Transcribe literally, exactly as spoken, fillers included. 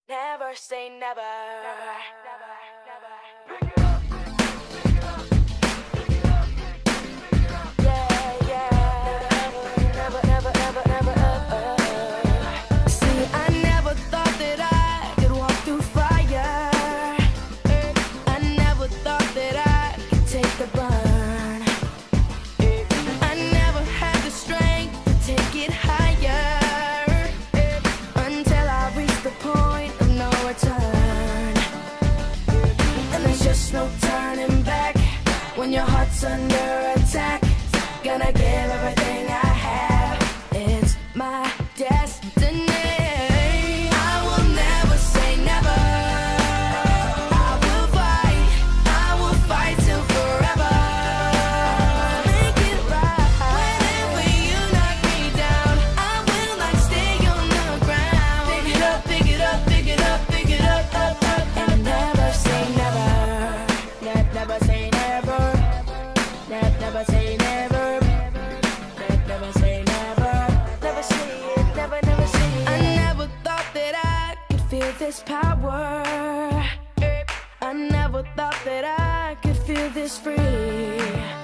Never say never. Never, never, never. Yeah, yeah. Never, never, never, never, ever. See, I never thought that I could walk through fire. I never thought that I could take the burn. I never had the strength to take it higher. Until I reached the point of no return. And there's just no turning back. When your heart's under attack, gonna give everything I have. It's my destiny. I will never say never. I will fight, I will fight till forever. Make it right. Whenever you knock me down, I will not stay on the ground. Pick it up, pick it up, pick it up, pick it up, up, up, and never say never. Ne- never say never. Ne- never say never. Ne- never say never. Never say it, never, never say it. I never thought that I could feel this power. I never thought that I could feel this free.